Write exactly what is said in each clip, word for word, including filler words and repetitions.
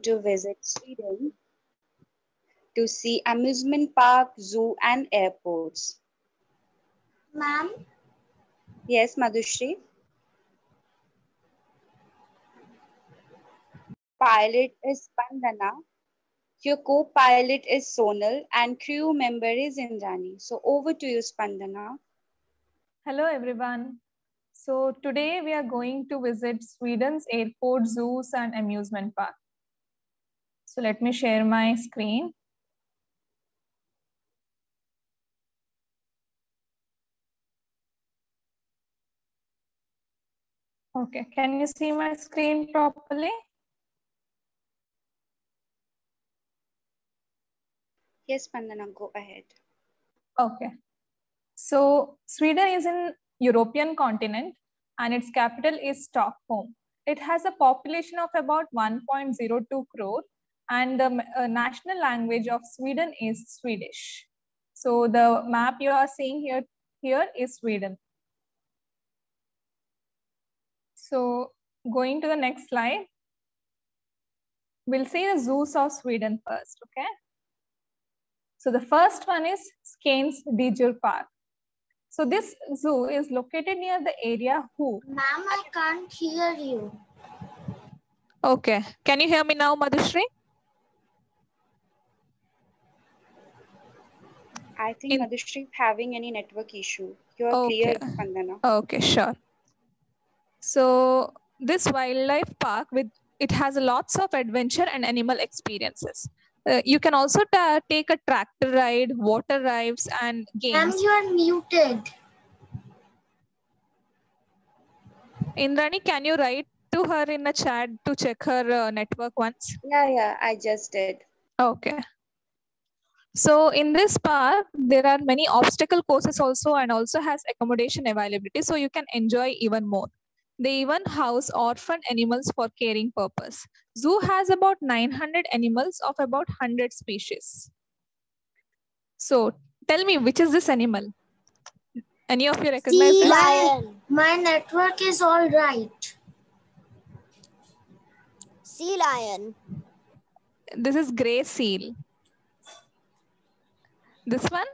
to visit Sweden to see amusement park, zoo and airports. Ma'am? Yes, Madhushri? Pilot is Spandana. Your co-pilot is Sonal and crew member is Indrani. So over to you, Spandana. Hello everyone. So today we are going to visit Sweden's airport, zoos and amusement park. So let me share my screen. Okay, can you see my screen properly? Yes, Spandana, go ahead. Okay. So Sweden is in European continent and its capital is Stockholm. It has a population of about one point zero two crore and the uh, national language of Sweden is Swedish. So the map you are seeing here, here is Sweden. So going to the next slide, we'll see the zoos of Sweden first, okay? So the first one is Skanes Diger Park. So this zoo is located near the area Who. Ma'am, I can't hear you. Okay, can you hear me now, Madhushri? I think In... Madhushri is having any network issue. You are okay. clear, Spandana. Okay, sure. So this wildlife park, with it has lots of adventure and animal experiences. Uh, you can also take a tractor ride, water rides, and games. Ma'am, you are muted. Indrani, can you write to her in a chat to check her uh, network once? Yeah, yeah, I just did. Okay. So in this park, there are many obstacle courses also and also has accommodation availability. So you can enjoy even more. They even house orphan animals for caring purpose. Zoo has about nine hundred animals of about one hundred species. So tell me, which is this animal? Any of you recognize Sea this? lion. My network is all right. Sea lion. This is gray seal. This one?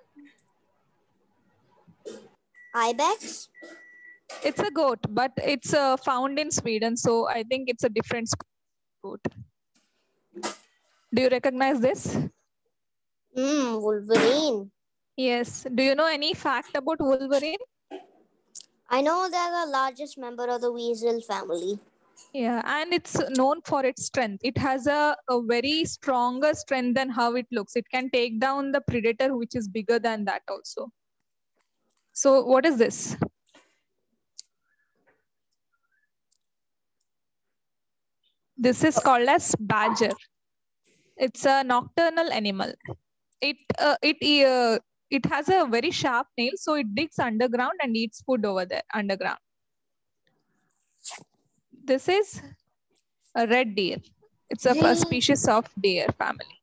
Ibex? It's a goat, but it's uh, found in Sweden. So I think it's a different goat. Do you recognize this? Hmm, Wolverine. Yes. Do you know any fact about Wolverine? I know they're the largest member of the weasel family. Yeah, and it's known for its strength. It has a, a very stronger strength than how it looks. It can take down the predator, which is bigger than that also. So what is this? This is called as badger. It's a nocturnal animal. It uh, it uh, it has a very sharp nail, so it digs underground and eats food over there underground. This is a red deer. It's a, a species of deer family.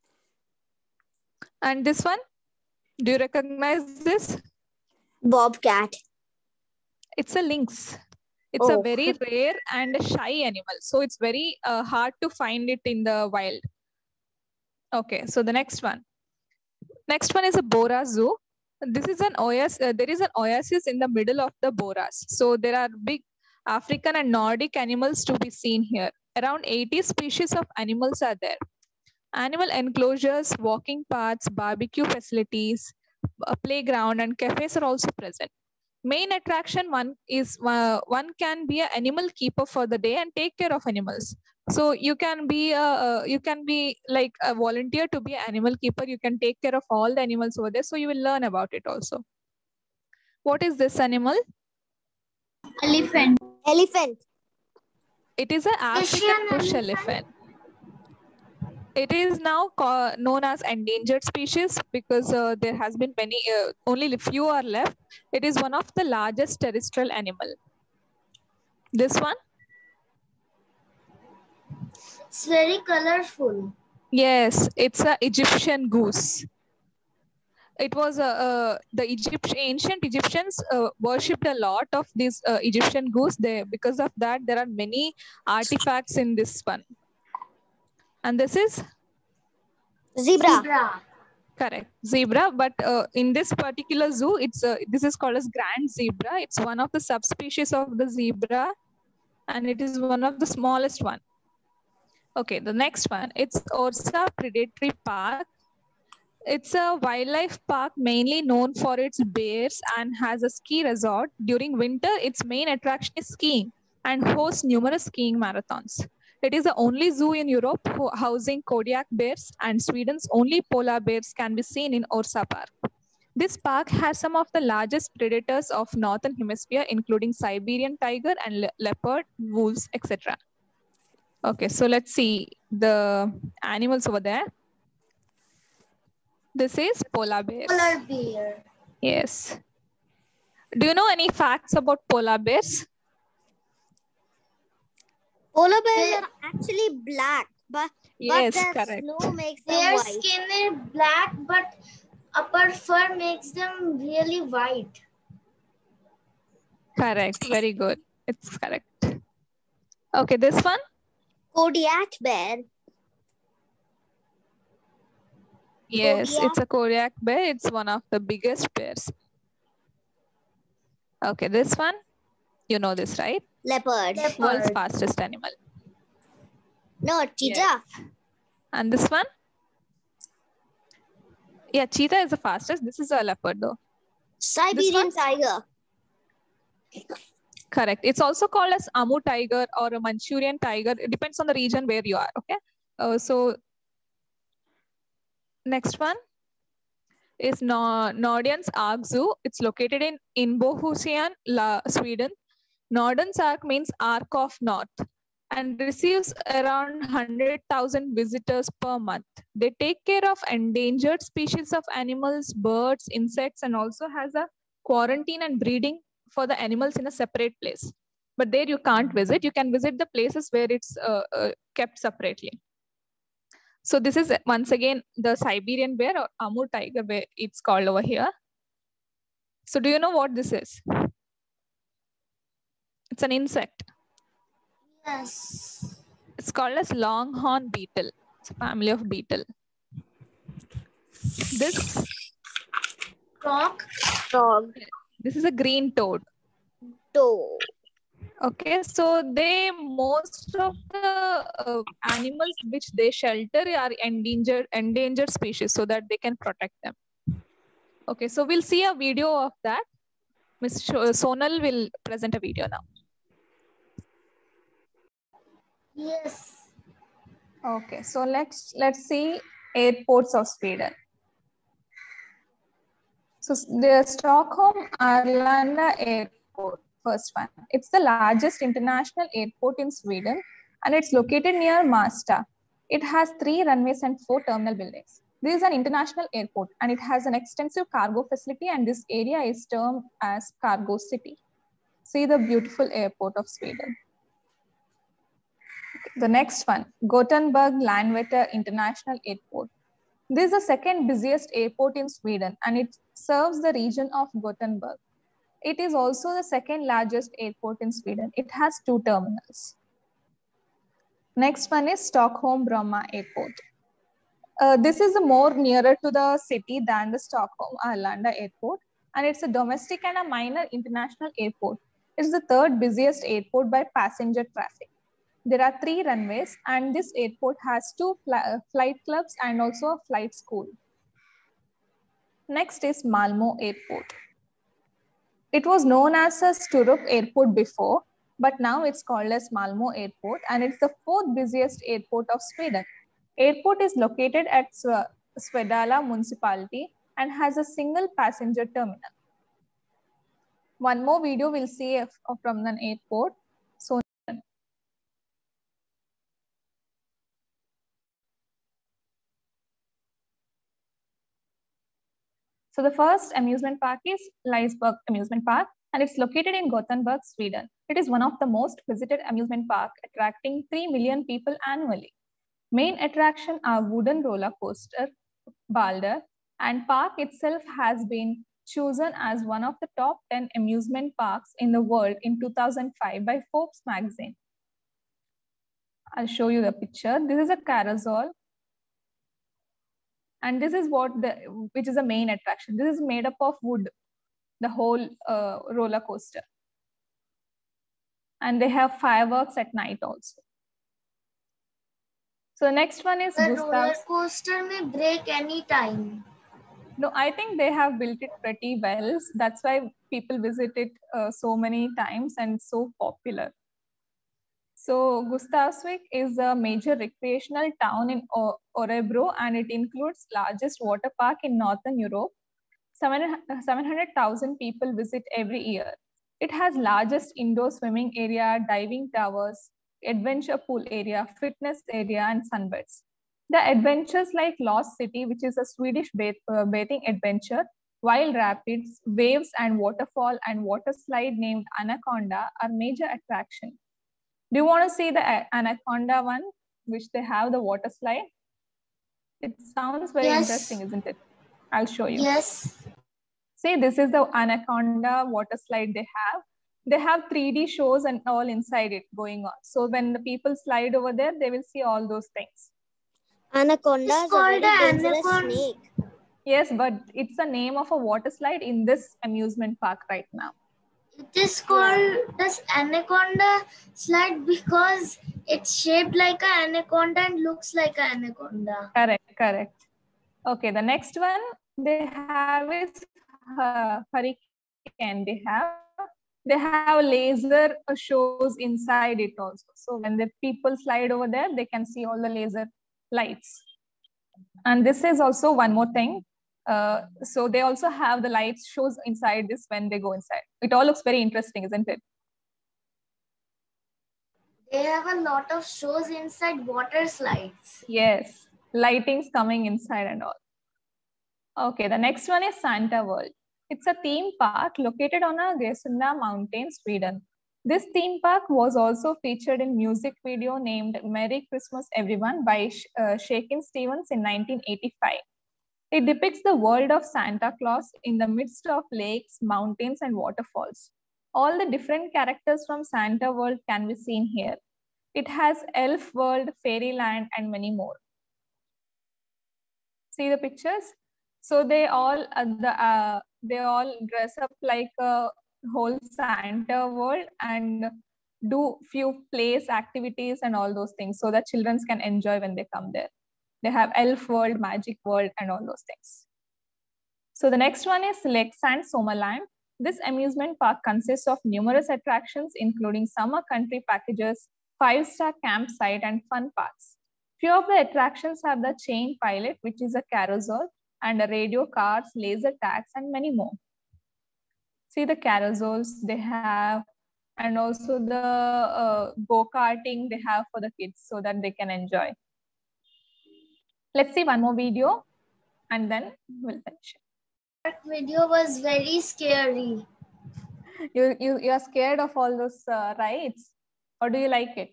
And this one, do you recognize this? Bobcat. It's a lynx. It's Oh. a very rare and a shy animal. So it's very uh, hard to find it in the wild. Okay, so the next one. Next one is a Bora Zoo. This is an oasis. Uh, there is an oasis in the middle of the Boras. So there are big African and Nordic animals to be seen here. Around eighty species of animals are there. Animal enclosures, walking paths, barbecue facilities, a playground and cafes are also present. Main attraction one is uh, one can be an animal keeper for the day and take care of animals. So you can be a, uh, you can be like a volunteer to be an animal keeper. You can take care of all the animals over there. So you will learn about it also. What is this animal? Elephant. Elephant. It is an African bush elephant. It is now known as endangered species because uh, there has been many, uh, only few are left. It is one of the largest terrestrial animal. This one? It's very colorful. Yes, it's an Egyptian goose. It was a uh, uh, the Egypt ancient Egyptians uh, worshipped a lot of this uh, Egyptian goose. There, because of that, there are many artifacts in this one. And this is? Zebra. Zebra. Correct, zebra. But uh, in this particular zoo, it's uh, this is called as grand zebra. It's one of the subspecies of the zebra, and it is one of the smallest one. Okay, the next one, it's Orsa Predatory Park. It's a wildlife park mainly known for its bears and has a ski resort. During winter, its main attraction is skiing and hosts numerous skiing marathons. It is the only zoo in Europe housing Kodiak bears, and Sweden's only polar bears can be seen in Orsa Park. This park has some of the largest predators of northern hemisphere, including Siberian tiger and le leopard, wolves, et cetera. Okay, so let's see the animals over there. This is polar bears. Polar bear. Yes. Do you know any facts about polar bears? Polar bears They- are actually black, but, Yes, but their correct. snow makes them Their white. skin is black, but upper fur makes them really white. Correct. Very good. It's correct. Okay, this one? Kodiak bear. Yes, Kodiak. it's a Kodiak bear. It's one of the biggest bears. Okay, this one? You know this, right? Leopard. Leopard. World's fastest animal. No, cheetah. And this one? Yeah, cheetah is the fastest. This is a leopard though. Siberian tiger. Correct. It's also called as Amu tiger or a Manchurian tiger. It depends on the region where you are. Okay. Uh, so next one is no Nordians Ark Zoo. It's located in Inbohusian, Sweden. Nordians Ark means Ark of North and receives around one hundred thousand visitors per month. They take care of endangered species of animals, birds, insects, and also has a quarantine and breeding for the animals in a separate place. But there you can't visit. You can visit the places where it's uh, uh, kept separately. So this is once again the Siberian bear or Amur tiger bear, it's called over here. So do you know what this is? It's an insect. Yes. It's called as longhorn beetle. It's a family of beetle. This, Frog. Frog. this is a green toad. Toe. Okay, so they most of the uh, animals which they shelter are endangered endangered species so that they can protect them. Okay, so we'll see a video of that. Miz Sonal will present a video now. Yes. Okay, so let's let's see airports of Sweden. So the Stockholm Arlanda Airport, first one. It's the largest international airport in Sweden, and it's located near Masta. It has three runways and four terminal buildings. This is an international airport, and it has an extensive cargo facility, and this area is termed as Cargo City. See the beautiful airport of Sweden. Okay, the next one, Gothenburg Landvetter International Airport. This is the second busiest airport in Sweden, and it serves the region of Gothenburg. It is also the second largest airport in Sweden. It has two terminals. Next one is Stockholm Bromma Airport. Uh, this is more nearer to the city than the Stockholm Arlanda Airport, and it's a domestic and a minor international airport. It's the third busiest airport by passenger traffic. There are three runways, and this airport has two fl flight clubs and also a flight school. Next is Malmö Airport. It was known as a Sturup Airport before, but now it's called as Malmö Airport, and it's the fourth busiest airport of Sweden. Airport is located at Svedala municipality and has a single passenger terminal. One more video we'll see if, from an airport. So, so the first amusement park is Liseberg Amusement Park, and it's located in Gothenburg, Sweden. It is one of the most visited amusement parks, attracting three million people annually. Main attraction are wooden roller coaster, Balder, and park itself has been chosen as one of the top ten amusement parks in the world in two thousand five by Forbes magazine. I'll show you the picture. This is a carousel. And this is what the, which is the main attraction. This is made up of wood, the whole uh, roller coaster. And they have fireworks at night also. So the next one is The Gustav's. roller coaster may break any time. No, I think they have built it pretty well. That's why people visit it uh, so many times and so popular. So Gustavsvik is a major recreational town in o Örebro, and it includes largest water park in Northern Europe. seven hundred thousand people visit every year. It has largest indoor swimming area, diving towers, adventure pool area, fitness area, and sunbeds. The adventures like Lost City, which is a Swedish bath, uh, bathing adventure, wild rapids, waves and waterfall, and water slide named Anaconda are major attraction. Do you want to see the Anaconda one, which they have the water slide? It sounds very Yes. interesting, isn't it? I'll show you. Yes. See, this is the Anaconda water slide they have. They have three D shows and all inside it going on. So when the people slide over there, they will see all those things. Anaconda It's is a called very a dangerous anaconda. snake. Yes, but it's the name of a water slide in this amusement park right now. It is called this anaconda slide because it's shaped like an anaconda and looks like an anaconda. Correct, correct. Okay, the next one they have is uh, Hurricane. They have they have laser shows inside it also. So when the people slide over there, they can see all the laser lights. And this is also one more thing. Uh, so they also have the lights shows inside this when they go inside. It all looks very interesting, isn't it? They have a lot of shows inside water slides. Yes, lightings coming inside and all. Okay, the next one is Santa World. It's a theme park located on a Gesunda mountain, Sweden. This theme park was also featured in music video named Merry Christmas Everyone by uh, Shakin' Stevens in nineteen eighty-five. It depicts the world of Santa Claus in the midst of lakes, mountains, and waterfalls. All the different characters from Santa World can be seen here. It has Elf World, Fairyland, and many more. See the pictures? So they all uh, the uh, they all dress up like a whole Santa World and do few plays, activities, and all those things so that children can enjoy when they come there. They have Elf World, Magic World, and all those things. So the next one is Leksand Sommerland. This amusement park consists of numerous attractions, including summer country packages, five-star campsite, and fun parks. Few of the attractions are the Chain Pilot, which is a carousel, and a radio cars, laser tags, and many more. See the carousels they have, and also the uh, go-karting they have for the kids so that they can enjoy. Let's see one more video and then we'll finish it. That video was very scary. You, you, you are scared of all those uh, rides, or do you like it?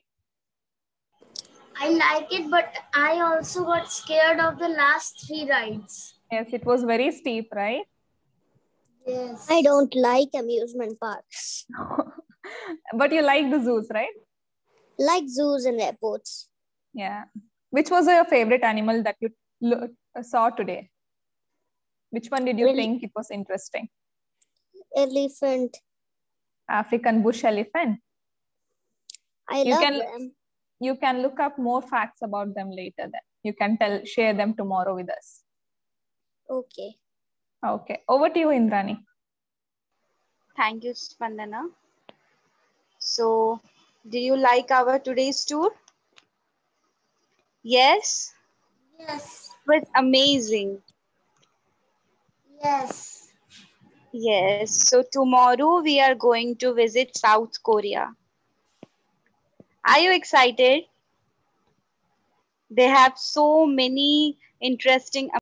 I like it, but I also got scared of the last three rides. Yes, it was very steep, right? Yes. I don't like amusement parks. But you like the zoos, right? Like zoos and airports. Yeah. Which was your favorite animal that you look, saw today? Which one did you Really? think it was interesting? Elephant. African bush elephant. I You love can- them. You can look up more facts about them later then. You can tell, share them tomorrow with us. Okay. Okay. Over to you, Indrani. Thank you, Spandana. So, do you like our today's tour? Yes? Yes. It was amazing. Yes. Yes. So, tomorrow we are going to visit South Korea. Are you excited? They have so many interesting